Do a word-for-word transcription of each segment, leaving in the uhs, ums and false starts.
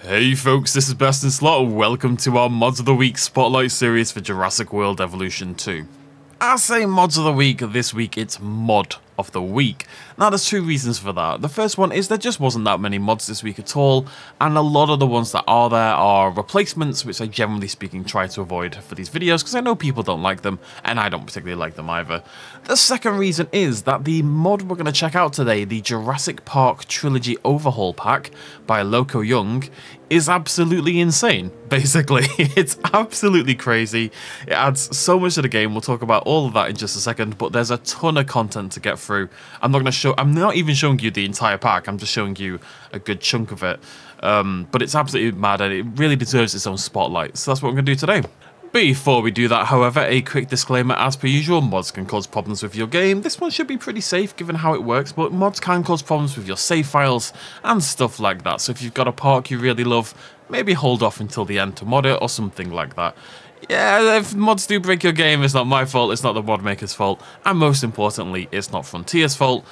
Hey folks, this is Best in Slot. Welcome to our Mods of the Week Spotlight series for Jurassic World Evolution two. I say Mods of the Week, this week it's Mod of the Week. Now there's two reasons for that. The first one is there just wasn't that many mods this week at all, and a lot of the ones that are there are replacements, which I generally speaking try to avoid for these videos because I know people don't like them, and I don't particularly like them either. The second reason is that the mod we're going to check out today, the Jurassic Park Trilogy Overhaul Pack by Loco Young, is absolutely insane, basically. It's absolutely crazy. It adds so much to the game. We'll talk about all of that in just a second, but there's a ton of content to get through. I'm not going to show, I'm not even showing you the entire pack, I'm just showing you a good chunk of it. Um, but it's absolutely mad and it really deserves its own spotlight, so that's what we're going to do today. Before we do that, however, a quick disclaimer as per usual, mods can cause problems with your game. This one should be pretty safe given how it works, but mods can cause problems with your save files and stuff like that. So if you've got a park you really love, maybe hold off until the end to mod it or something like that. Yeah, if mods do break your game, it's not my fault, it's not the mod maker's fault, and most importantly, it's not Frontier's fault.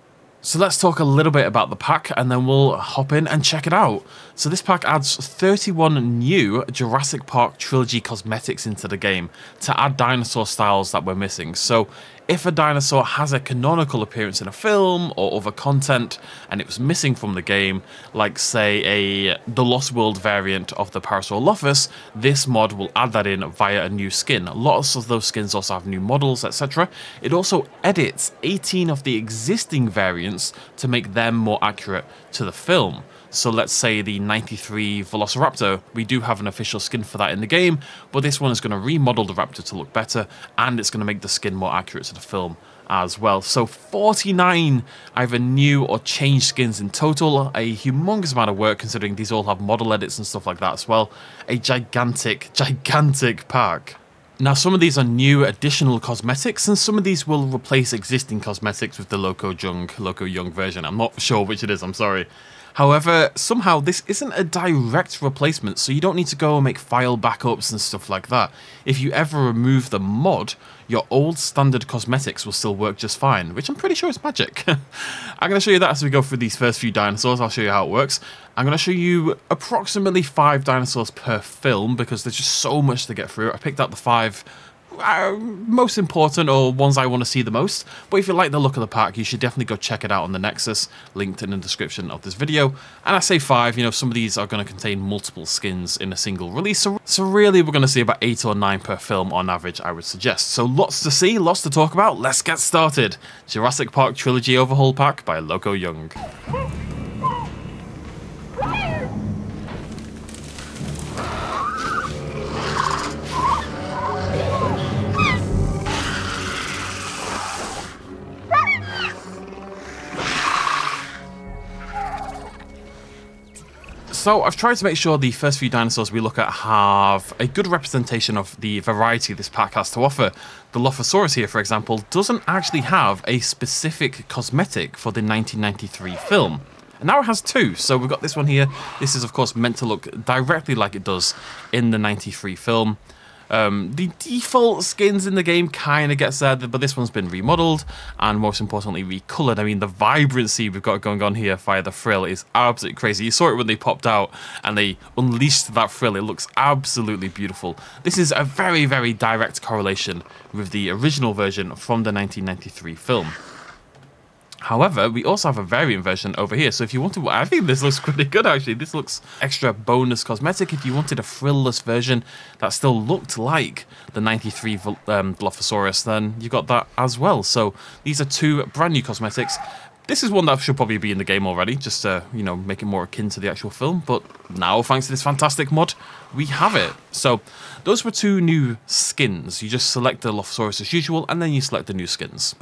So let's talk a little bit about the pack and then we'll hop in and check it out. So this pack adds thirty-one new Jurassic Park Trilogy cosmetics into the game to add dinosaur styles that we're missing. So if a dinosaur has a canonical appearance in a film or other content and it was missing from the game, like say a the Lost World variant of the Parasaurolophus, this mod will add that in via a new skin. Lots of those skins also have new models, et cetera. It also edits eighteen of the existing variants to make them more accurate to the film. So let's say the ninety-three Velociraptor, we do have an official skin for that in the game, but this one is going to remodel the raptor to look better, and it's going to make the skin more accurate to the film as well. So forty-nine either new or changed skins in total, a humongous amount of work considering these all have model edits and stuff like that as well. A gigantic, gigantic pack. Now some of these are new additional cosmetics and some of these will replace existing cosmetics with the Loco Young, Loco Young version. I'm not sure which it is, I'm sorry. However, somehow this isn't a direct replacement, so you don't need to go and make file backups and stuff like that. If you ever remove the mod, your old standard cosmetics will still work just fine, which I'm pretty sure is magic. I'm going to show you that as we go through these first few dinosaurs. I'll show you how it works. I'm going to show you approximately five dinosaurs per film because there's just so much to get through. I picked out the five Uh, most important or ones I want to see the most, but if you like the look of the pack you should definitely go check it out on the Nexus, linked in the description of this video. And I say five, you know, some of these are going to contain multiple skins in a single release, so, so really we're going to see about eight or nine per film on average, I would suggest. So lots to see, lots to talk about, let's get started. Jurassic Park Trilogy Overhaul Pack by Loco Young. So I've tried to make sure the first few dinosaurs we look at have a good representation of the variety this pack has to offer. The Dilophosaurus here, for example, doesn't actually have a specific cosmetic for the nineteen ninety-three film. And now it has two, so we've got this one here. This is of course meant to look directly like it does in the ninety-three film. Um, the default skins in the game kind of gets there, but this one's been remodeled and most importantly recolored. I mean, the vibrancy we've got going on here via the frill is absolutely crazy. You saw it when they popped out and they unleashed that frill. It looks absolutely beautiful. This is a very, very direct correlation with the original version from the nineteen ninety-three film. However, we also have a variant version over here, so if you wanted, I think this looks pretty good actually. This looks extra bonus cosmetic. If you wanted a frillless version that still looked like the ninety-three um, Dilophosaurus, then you got that as well. So these are two brand new cosmetics. This is one that should probably be in the game already, just to, you know, make it more akin to the actual film. But now, thanks to this fantastic mod, we have it. So those were two new skins. You just select the Dilophosaurus as usual, and then you select the new skins.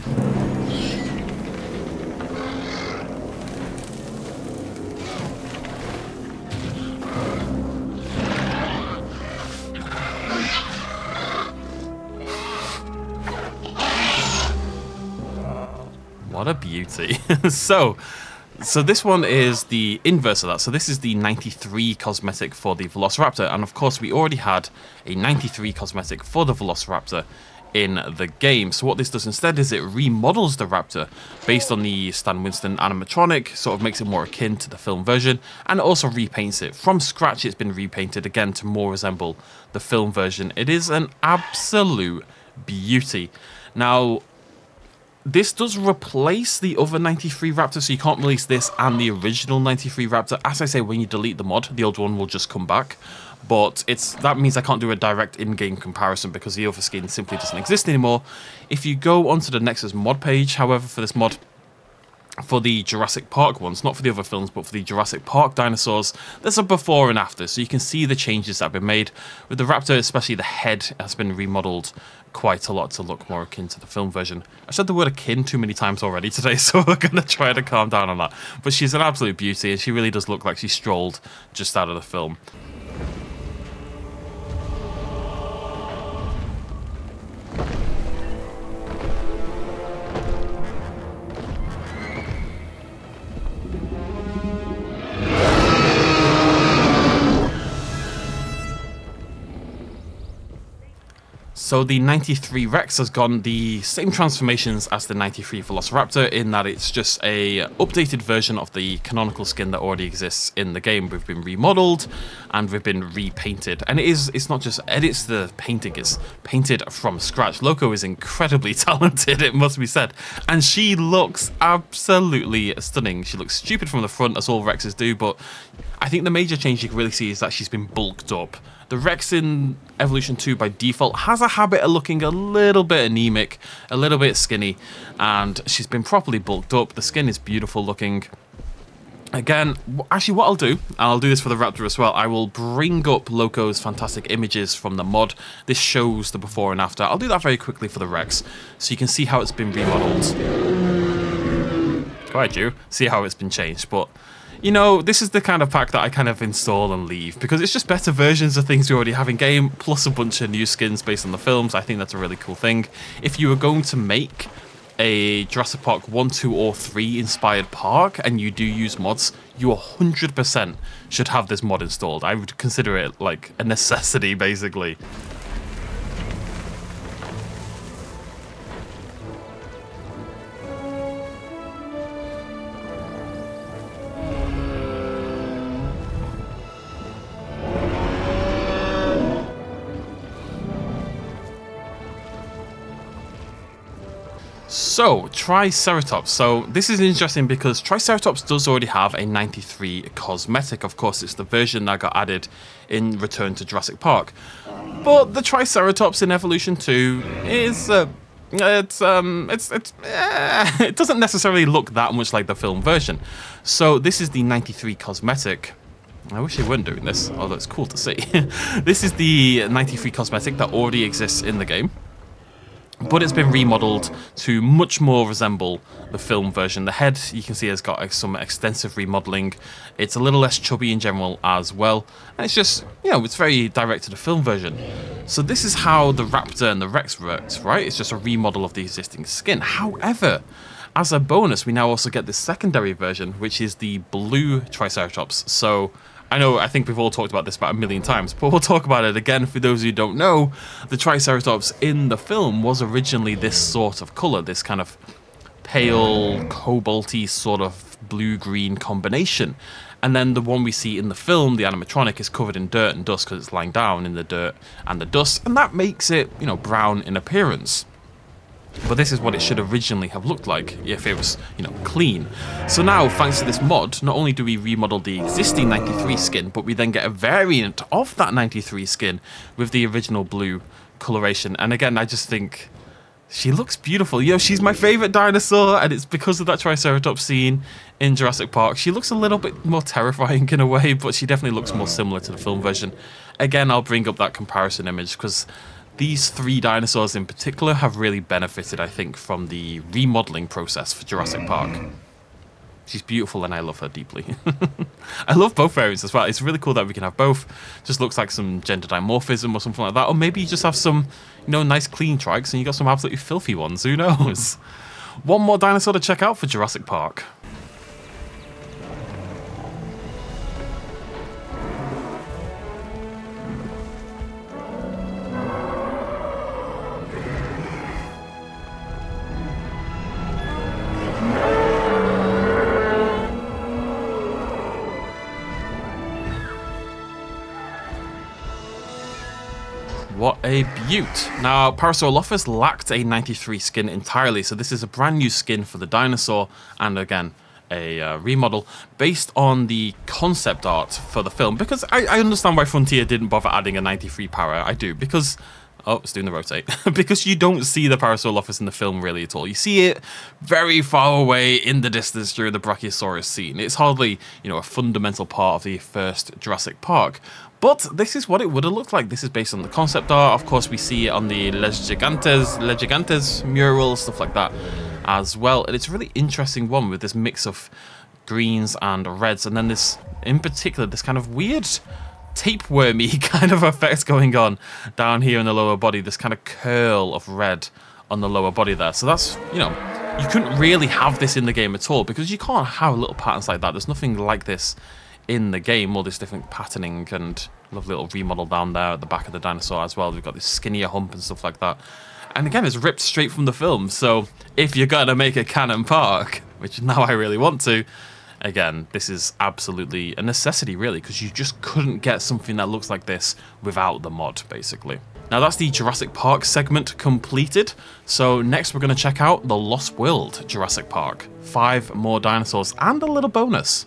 What a beauty. so, so this one is the inverse of that. So this is the ninety-three cosmetic for the Velociraptor. And of course, we already had a ninety-three cosmetic for the Velociraptor in the game. So what this does instead is it remodels the Raptor based on the Stan Winston animatronic, sort of makes it more akin to the film version, and it also repaints it. From scratch it's been repainted again to more resemble the film version. It is an absolute beauty. Now, this does replace the other ninety-three Raptor, so you can't release this and the original ninety-three Raptor. As I say, when you delete the mod, the old one will just come back. But it's that means I can't do a direct in-game comparison because the other skin simply doesn't exist anymore. If you go onto the Nexus mod page, however, for this mod, for the Jurassic Park ones, not for the other films, but for the Jurassic Park dinosaurs, there's a before and after, so you can see the changes that have been made. With the Raptor, especially the head has been remodeled quite a lot to look more akin to the film version. I said the word akin too many times already today, so we're going to try to calm down on that. But she's an absolute beauty, and she really does look like she strolled just out of the film. So the ninety-three Rex has gone the same transformations as the ninety-three Velociraptor in that it's just a updated version of the canonical skin that already exists in the game. We've been remodeled and we've been repainted, and it is it's not just edits, the painting is painted from scratch. Loco is incredibly talented, it must be said, and she looks absolutely stunning. She looks stupid from the front, as all Rexes do, but I think the major change you can really see is that she's been bulked up. The Rex in Evolution two by default has a habit of looking a little bit anemic, a little bit skinny, and she's been properly bulked up. The skin is beautiful looking. Again, actually what I'll do, and I'll do this for the Raptor as well, I will bring up Loco's fantastic images from the mod. This shows the before and after. I'll do that very quickly for the Rex, so you can see how it's been remodeled. Go ahead, you. See how it's been changed, but you know, this is the kind of pack that I kind of install and leave because it's just better versions of things we already have in game, plus a bunch of new skins based on the films. I think that's a really cool thing. If you were going to make a Jurassic Park one, two, or three inspired park and you do use mods, you one hundred percent should have this mod installed. I would consider it like a necessity, basically. So, Triceratops. So, this is interesting because Triceratops does already have a ninety-three cosmetic. Of course, it's the version that got added in Return to Jurassic Park. But the Triceratops in Evolution two is... Uh, it's, um, it's, it's, eh, it doesn't necessarily look that much like the film version. So, this is the ninety-three cosmetic. I wish they weren't doing this, although it's cool to see. This is the ninety-three cosmetic that already exists in the game, but it's been remodeled to much more resemble the film version. The head, you can see, has got some extensive remodeling. It's a little less chubby in general as well. And it's just, you know, it's very direct to the film version. So this is how the Raptor and the Rex worked, right? It's just a remodel of the existing skin. However, as a bonus, we now also get the secondary version, which is the blue Triceratops. So I know, I think we've all talked about this about a million times, but we'll talk about it again for those who don't know. The Triceratops in the film was originally this sort of colour, this kind of pale, cobalty sort of blue-green combination. And then the one we see in the film, the animatronic, is covered in dirt and dust because it's lying down in the dirt and the dust, and that makes it, you know, brown in appearance. But this is what it should originally have looked like if it was, you know, clean. So now, thanks to this mod, not only do we remodel the existing ninety-three skin, but we then get a variant of that ninety-three skin with the original blue coloration. And again, I just think she looks beautiful. You know, she's my favorite dinosaur, and it's because of that Triceratops scene in Jurassic Park. She looks a little bit more terrifying in a way, but she definitely looks more similar to the film version. Again, I'll bring up that comparison image because these three dinosaurs in particular have really benefited, I think, from the remodeling process for Jurassic Park. She's beautiful and I love her deeply. I love both variants as well. It's really cool that we can have both. Just looks like some gender dimorphism or something like that. Or maybe you just have some, you know, nice clean trikes and you got some absolutely filthy ones. Who knows? One more dinosaur to check out for Jurassic Park. What a beaut. Now, Parasaurolophus lacked a ninety-three skin entirely, so this is a brand new skin for the dinosaur, and again, a uh, remodel based on the concept art for the film, because I, I understand why Frontier didn't bother adding a ninety-three power. I do, because... Oh, it's doing the rotate. Because you don't see the Parasaurolophus in the film really at all. You see it very far away in the distance during the Brachiosaurus scene. It's hardly, you know, a fundamental part of the first Jurassic Park. But this is what it would have looked like. This is based on the concept art. Of course, we see it on the Les Gigantes, Les Gigantes mural, stuff like that as well. And it's a really interesting one with this mix of greens and reds. And then this, in particular, this kind of weird... tapewormy kind of effect going on down here in the lower body, this kind of curl of red on the lower body there. So that's, you know, you couldn't really have this in the game at all, because you can't have little patterns like that. There's nothing like this in the game, all this different patterning and lovely little remodel down there at the back of the dinosaur as well. We've got this skinnier hump and stuff like that. And again, it's ripped straight from the film. So if you're going to make a canon park, which now I really want to, again, this is absolutely a necessity, really, because you just couldn't get something that looks like this without the mod, basically. Now, that's the Jurassic Park segment completed. So next, we're going to check out the Lost World Jurassic Park. Five more dinosaurs and a little bonus.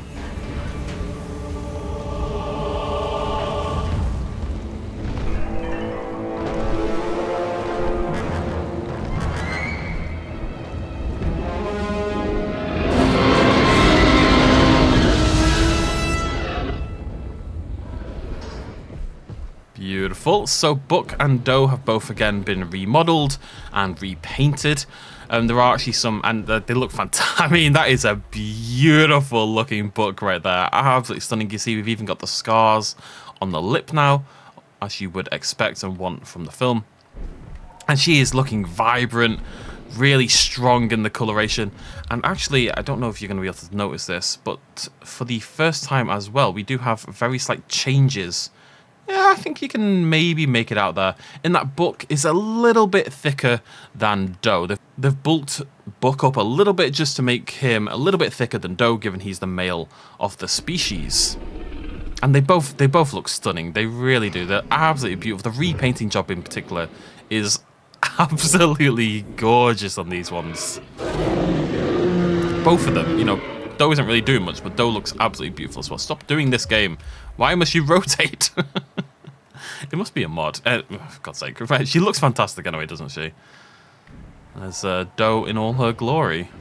Beautiful. So Buck and Doe have both again been remodeled and repainted. Um, there are actually some, and they look fantastic. I mean, that is a beautiful looking Buck right there. Absolutely stunning. You see, we've even got the scars on the lip now, as you would expect and want from the film. And she is looking vibrant, really strong in the coloration. And actually, I don't know if you're going to be able to notice this, but for the first time as well, we do have very slight changes. Yeah, I think you can maybe make it out there. In that Buck is a little bit thicker than Doe. They've, they've bulked Buck up a little bit just to make him a little bit thicker than Doe, given he's the male of the species. And they both they both look stunning. They really do. They're absolutely beautiful. The repainting job in particular is absolutely gorgeous on these ones. Both of them, you know. Doe isn't really doing much, but Doe looks absolutely beautiful as well. Stop doing this game. Why must you rotate? It must be a mod. Uh, for God's sake. She looks fantastic anyway, doesn't she? There's uh, Doe in all her glory.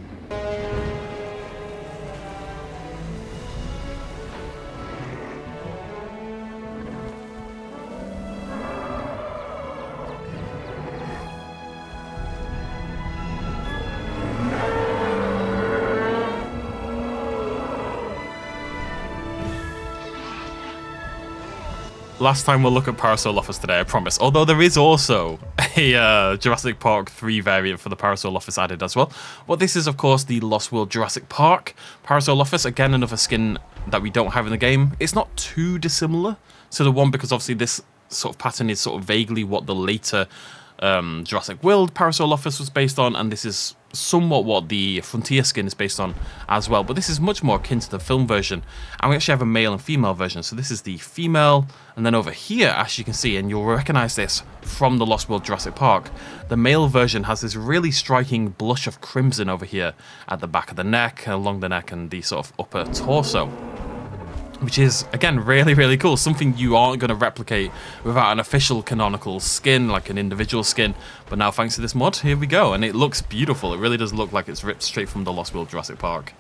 Last time we'll look at Parasaurolophus today, I promise. Although there is also a uh, Jurassic Park three variant for the Parasaurolophus added as well. Well, this is, of course, the Lost World Jurassic Park Parasaurolophus. Again, another skin that we don't have in the game. It's not too dissimilar to the one, because obviously this sort of pattern is sort of vaguely what the later um, Jurassic World Parasaurolophus was based on, and this is somewhat what the Frontier skin is based on as well. But this is much more akin to the film version, and we actually have a male and female version. So this is the female, and then over here, as you can see, and you'll recognize this from the Lost World Jurassic Park, the male version has this really striking blush of crimson over here at the back of the neck, along the neck, and the sort of upper torso, which is, again, really, really cool. Something you aren't going to replicate without an official canonical skin, like an individual skin. But now, thanks to this mod, here we go. And it looks beautiful. It really does look like it's ripped straight from the Lost World Jurassic Park.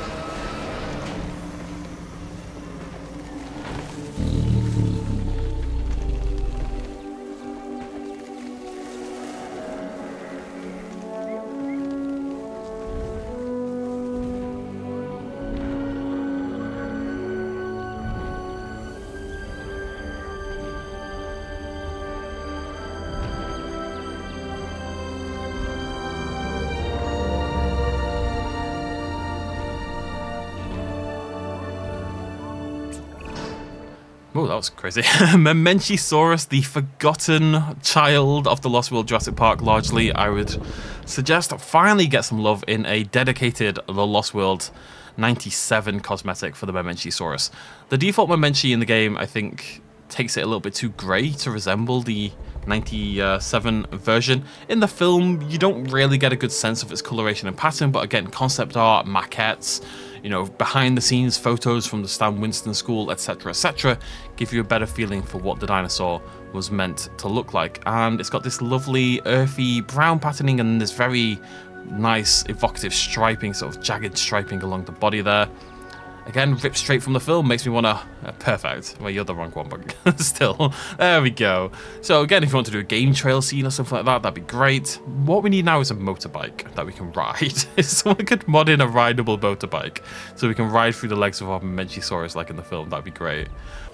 Oh, that was crazy. Mamenchisaurus, the forgotten child of the Lost World Jurassic Park, largely, I would suggest finally get some love in a dedicated The Lost World ninety-seven cosmetic for the Mamenchisaurus. The default Mamenchi in the game, I think, takes it a little bit too grey to resemble the ninety-seven version. In the film, you don't really get a good sense of its coloration and pattern, but again, concept art, maquettes, you know, behind the scenes photos from the Stan Winston School, etc, et cetera, give you a better feeling for what the dinosaur was meant to look like. And it's got this lovely earthy brown patterning and this very nice evocative striping, sort of jagged striping along the body there. Again, ripped straight from the film, makes me want to... Uh, perfect. Well, you're the wrong one, but still. There we go. So again, if you want to do a game trail scene or something like that, that'd be great. What we need now is a motorbike that we can ride. If someone could mod in a rideable motorbike so we can ride through the legs of our Mamenchisaurus like in the film, that'd be great.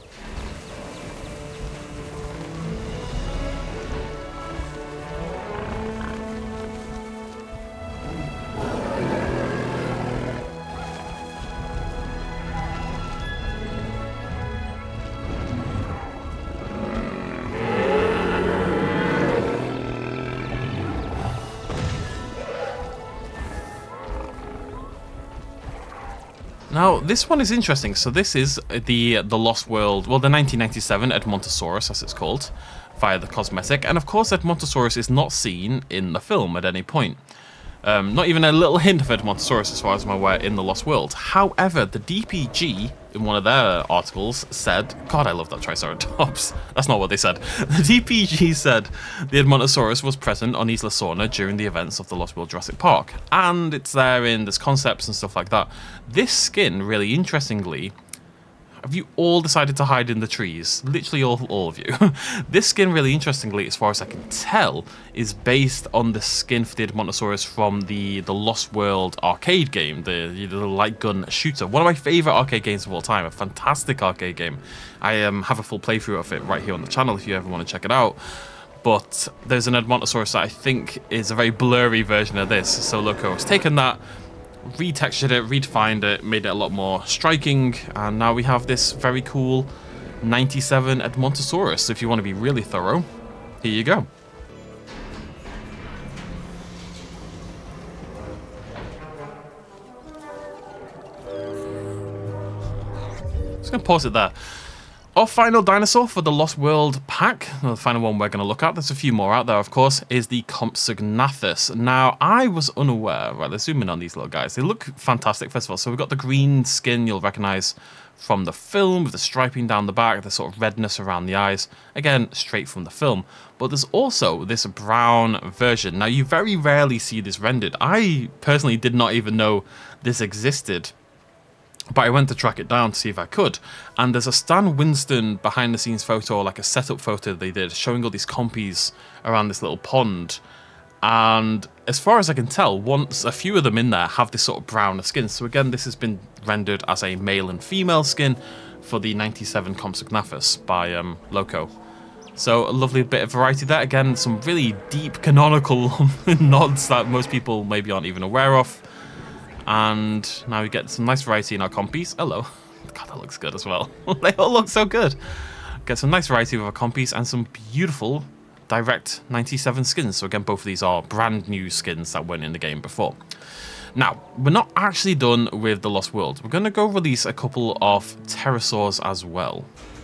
Now, this one is interesting. So this is the the Lost World, well, the nineteen ninety-seven Edmontosaurus, as it's called, via the cosmetic. And of course, Edmontosaurus is not seen in the film at any point. Um, not even a little hint of Edmontosaurus, as far as I'm aware, in the Lost World. However, the D P G, in one of their articles, said... God, I love that Triceratops. That's not what they said. The D P G said the Edmontosaurus was present on Isla Sorna during the events of the Lost World Jurassic Park. And it's there in there's concepts and stuff like that. This skin, really interestingly... Have you all decided to hide in the trees? Literally all, all of you. This skin, really interestingly, as far as I can tell, is based on the skin for the Edmontosaurus from the, the Lost World arcade game, the, the light gun shooter. One of my favourite arcade games of all time, a fantastic arcade game. I um, have a full playthrough of it right here on the channel if you ever want to check it out. But there's an Edmontosaurus that I think is a very blurry version of this. So Loco has taken that, retextured it, redefined it, made it a lot more striking, and now we have this very cool ninety-seven Edmontosaurus. So if you want to be really thorough, here you go. Just gonna pause it there. Our final dinosaur for the Lost World pack, the final one we're going to look at, there's a few more out there of course, is the Compsognathus. Now, I was unaware, right, let's zoom in on these little guys. They look fantastic, first of all. So we've got the green skin you'll recognise from the film, with the striping down the back, the sort of redness around the eyes. Again, straight from the film. But there's also this brown version. Now, you very rarely see this rendered. I personally did not even know this existed, but I went to track it down to see if I could. And there's a Stan Winston behind the scenes photo, or like a setup photo they did, showing all these compies around this little pond. And as far as I can tell, once a few of them in there have this sort of browner skin. So again, this has been rendered as a male and female skin for the ninety-seven Compsognathus by um, Loco. So a lovely bit of variety there. Again, some really deep canonical nods that most people maybe aren't even aware of. And now we get some nice variety in our compies. Hello. God, that looks good as well. They all look so good. Get some nice variety with our compies and some beautiful direct ninety-seven skins. So again, both of these are brand new skins that weren't in the game before. Now, we're not actually done with the Lost World. We're going to go release a couple of pterosaurs as well.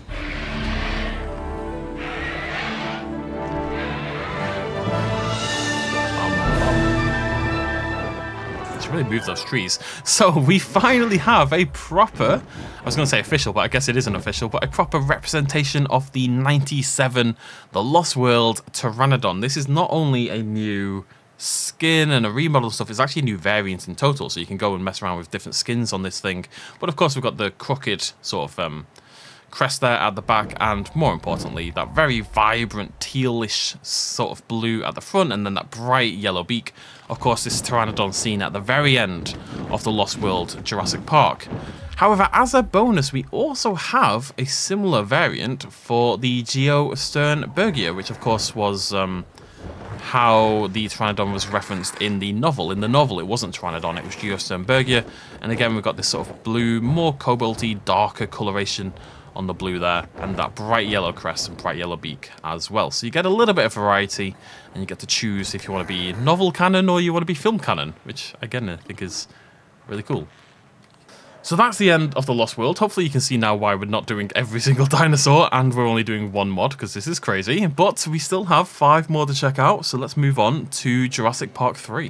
Really move those trees. So we finally have a proper, I was going to say official, but I guess it isn't official, but a proper representation of the ninety-seven, the Lost World Pteranodon. This is not only a new skin and a remodel stuff, it's actually a new variant in total, so you can go and mess around with different skins on this thing. But of course we've got the crooked sort of um, crest there at the back, and more importantly, that very vibrant tealish sort of blue at the front, and then that bright yellow beak. Of course, this Pteranodon seen at the very end of the Lost World Jurassic Park. However, as a bonus, we also have a similar variant for the Geosternbergia, which of course was um, how the Pteranodon was referenced in the novel. In the novel, it wasn't Pteranodon, it was Geosternbergia. And again, we've got this sort of blue, more cobalty, darker coloration on the blue there, and that bright yellow crest and bright yellow beak as well. So you get a little bit of variety, and you get to choose if you want to be novel canon or you want to be film canon, which again I think is really cool. So that's the end of The Lost World. Hopefully you can see now why we're not doing every single dinosaur and we're only doing one mod, because this is crazy. But we still have five more to check out, so let's move on to Jurassic Park three.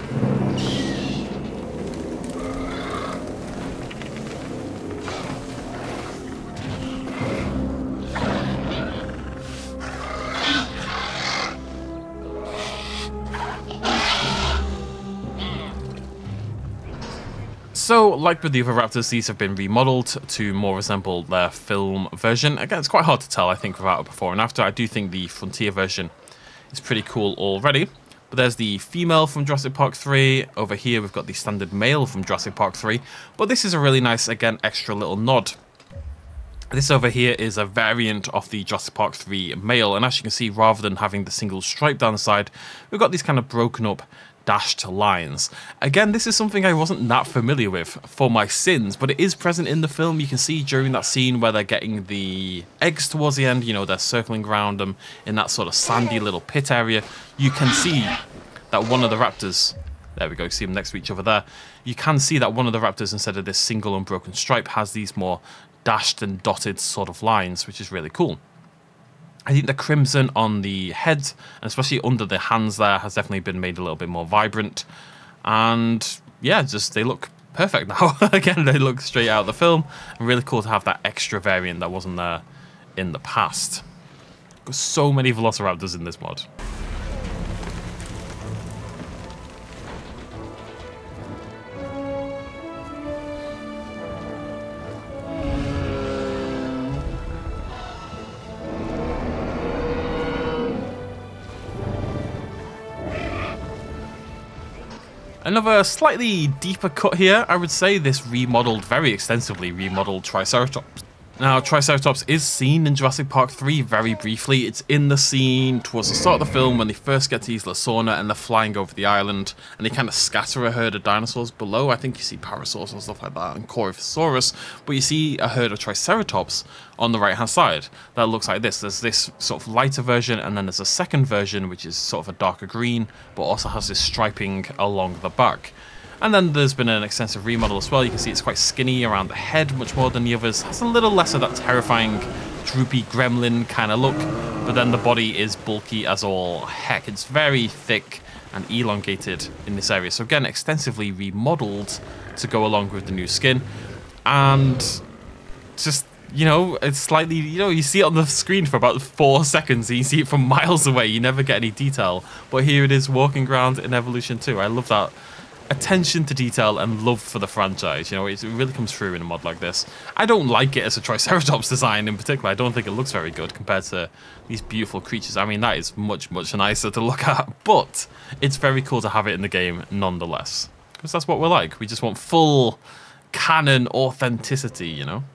So, like with the other Raptors, these have been remodeled to more resemble their film version. Again, it's quite hard to tell, I think, without a before and after. I do think the Frontier version is pretty cool already. But there's the female from Jurassic Park three. Over here, we've got the standard male from Jurassic Park three. But this is a really nice, again, extra little nod. This over here is a variant of the Jurassic Park three male. And as you can see, rather than having the single stripe down the side, we've got these kind of broken up dashed lines. Again, this is something I wasn't that familiar with for my sins, but it is present in the film. You can see during that scene where they're getting the eggs towards the end, you know, they're circling around them in that sort of sandy little pit area. You can see that one of the raptors, there we go, see them next to each other there. You can see that one of the raptors, instead of this single unbroken stripe, has these more dashed and dotted sort of lines, which is really cool. I think the crimson on the head, and especially under the hands there, has definitely been made a little bit more vibrant. And yeah, just they look perfect now. Again, they look straight out of the film. And really cool to have that extra variant that wasn't there in the past. Got so many Velociraptors in this mod. Another slightly deeper cut here, I would say. This remodeled, very extensively remodeled Triceratops. Now, Triceratops is seen in Jurassic Park three very briefly. It's in the scene towards the start of the film when they first get to Isla Sorna and they're flying over the island and they kind of scatter a herd of dinosaurs below. I think you see Parasaurus and stuff like that and Coryphosaurus, but you see a herd of Triceratops on the right hand side that looks like this. There's this sort of lighter version and then there's a second version which is sort of a darker green but also has this striping along the back. And then there's been an extensive remodel as well. You can see it's quite skinny around the head, much more than the others. Has a little less of that terrifying, droopy gremlin kind of look. But then the body is bulky as all heck. It's very thick and elongated in this area. So again, extensively remodeled to go along with the new skin. And just, you know, it's slightly, you know, you see it on the screen for about four seconds. And you see it from miles away. You never get any detail. But here it is walking around in Evolution two. I love that attention to detail and love for the franchise. You know, it really comes through in a mod like this. I don't like it as a Triceratops design in particular. I don't think it looks very good compared to these beautiful creatures. I mean, that is much, much nicer to look at, but it's very cool to have it in the game nonetheless. Because that's what we're like. We just want full canon authenticity, you know?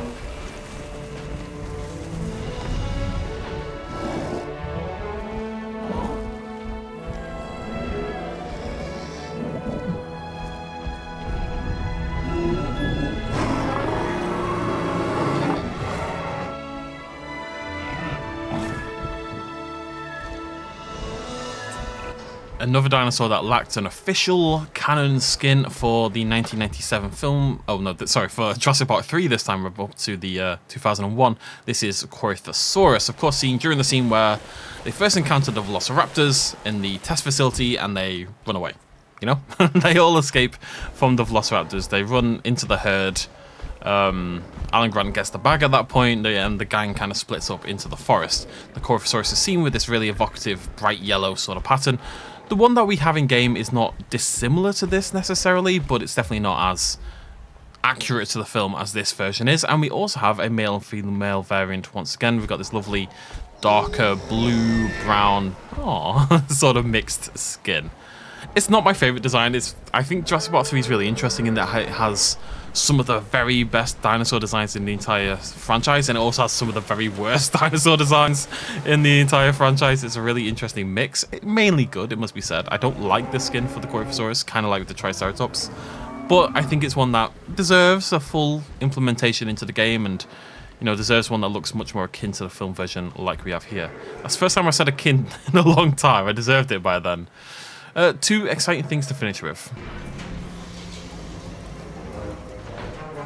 Another dinosaur that lacked an official canon skin for the nineteen ninety-seven film. Oh no, sorry, for Jurassic Park three this time, we're up to the uh, two thousand one. This is Coryphosaurus, of course, seen during the scene where they first encountered the Velociraptors in the test facility and they run away. You know, they all escape from the Velociraptors. They run into the herd. Um, Alan Grant gets the bag at that point, and the gang kind of splits up into the forest. The Coryphosaurus is seen with this really evocative, bright yellow sort of pattern. The one that we have in game is not dissimilar to this necessarily, but it's definitely not as accurate to the film as this version is. And we also have a male and female variant once again. We've got this lovely darker blue, brown, aw, sort of mixed skin. It's not my favorite design. It's I think Jurassic Park three is really interesting in that it has some of the very best dinosaur designs in the entire franchise, and it also has some of the very worst dinosaur designs in the entire franchise. It's a really interesting mix. It, mainly good, it must be said. I don't like the skin for the Coryphosaurus, kind of like the Triceratops, but I think it's one that deserves a full implementation into the game, and you know, deserves one that looks much more akin to the film version like we have here. That's the first time I said akin in a long time. I deserved it by then. Uh, two exciting things to finish with.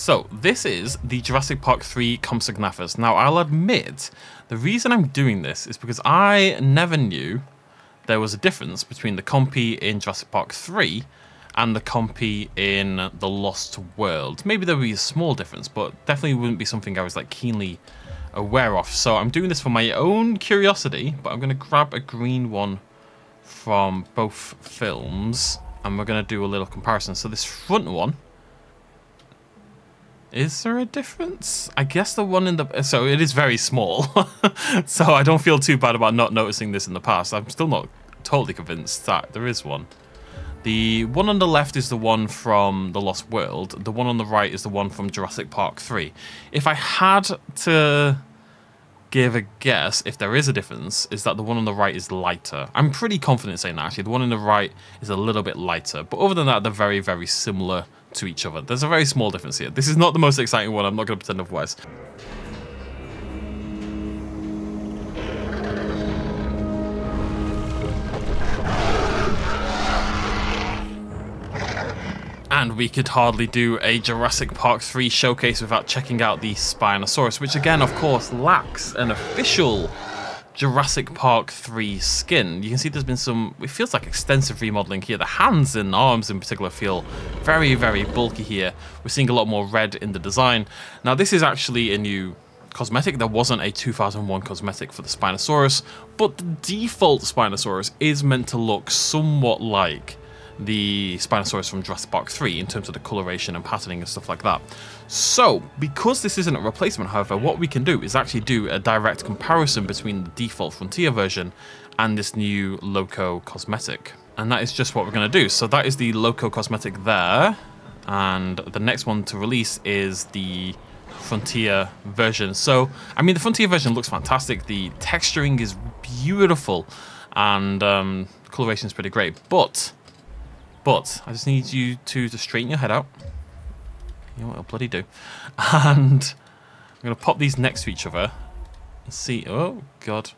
So this is the Jurassic Park three Compsognathus. Now I'll admit, the reason I'm doing this is because I never knew there was a difference between the Compy in Jurassic Park three and the Compy in The Lost World. Maybe there would be a small difference, but definitely wouldn't be something I was like keenly aware of. So I'm doing this for my own curiosity, but I'm going to grab a green one from both films and we're going to do a little comparison. So this front one, is there a difference? I guess the one in the... So it is very small. So I don't feel too bad about not noticing this in the past. I'm still not totally convinced that there is one. The one on the left is the one from The Lost World. The one on the right is the one from Jurassic Park three. If I had to give a guess, if there is a difference, is that the one on the right is lighter. I'm pretty confident saying that, actually. The one on the right is a little bit lighter. But other than that, they're very, very similar to each other. There's a very small difference here. This is not the most exciting one. I'm not going to pretend otherwise. And we could hardly do a Jurassic Park three showcase without checking out the Spinosaurus, which again, of course, lacks an official Jurassic Park three skin. You can see there's been some, it feels like extensive remodeling here. The hands and arms in particular feel very, very bulky here. We're seeing a lot more red in the design. Now, this is actually a new cosmetic. There wasn't a two thousand one cosmetic for the Spinosaurus, but the default Spinosaurus is meant to look somewhat like the Spinosaurus from Jurassic Park three in terms of the coloration and patterning and stuff like that. So, because this isn't a replacement, however, what we can do is actually do a direct comparison between the default Frontier version and this new Loco cosmetic. And that is just what we're going to do. So that is the Loco cosmetic there. And the next one to release is the Frontier version. So, I mean, the Frontier version looks fantastic. The texturing is beautiful. And um, coloration is pretty great. But... But I just need you to, to straighten your head out. You know what I'll bloody do. And I'm going to pop these next to each other and see. Oh, God.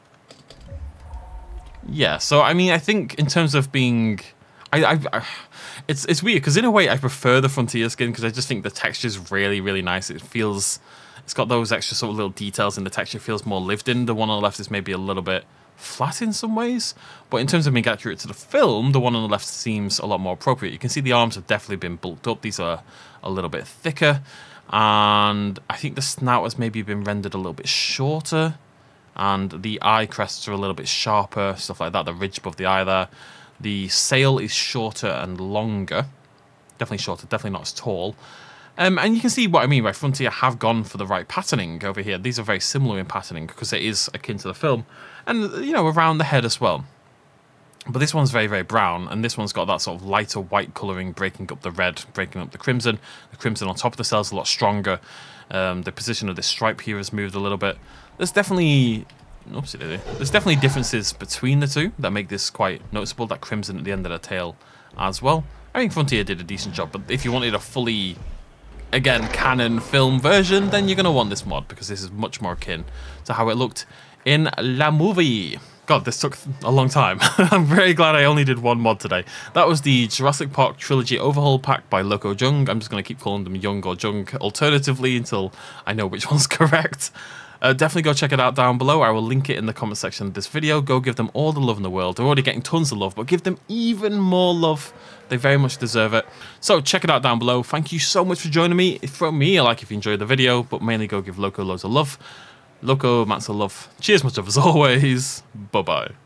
Yeah, so I mean, I think in terms of being... I, I, I It's, it's weird, because in a way I prefer the Frontier skin, because I just think the texture is really, really nice. It feels... It's got those extra sort of little details in the texture. It feels more lived in. The one on the left is maybe a little bit flat in some ways, but in terms of being accurate to the film, the one on the left seems a lot more appropriate. You can see the arms have definitely been bulked up. These are a little bit thicker, and I think the snout has maybe been rendered a little bit shorter, and the eye crests are a little bit sharper, stuff like that. The ridge above the eye there. The sail is shorter and longer. Definitely shorter, definitely not as tall. Um, and you can see what I mean by Frontier have gone for the right patterning over here. These are very similar in patterning because it is akin to the film. And, you know, around the head as well. But this one's very, very brown, and this one's got that sort of lighter white colouring, breaking up the red, breaking up the crimson. The crimson on top of the cell is a lot stronger. Um, the position of this stripe here has moved a little bit. There's definitely... Oopsie daisy. There's definitely differences between the two that make this quite noticeable. That crimson at the end of the tail as well. I think Frontier did a decent job, but if you wanted a fully... again, canon film version, then you're going to want this mod, because this is much more akin to how it looked in La Movie. God, this took a long time. I'm very glad I only did one mod today. That was the Jurassic Park Trilogy Overhaul Pack by Loco Jung. I'm just going to keep calling them Jung or Jung alternatively until I know which one's correct. Uh, definitely go check it out down below. I will link it in the comment section of this video. Go give them all the love in the world. They're already getting tons of love, but give them even more love. They very much deserve it. So check it out down below. Thank you so much for joining me. From me, I like if you enjoyed the video, but mainly go give Loco loads of love. Loco, Mats of love. Cheers much of as always. Bye-bye.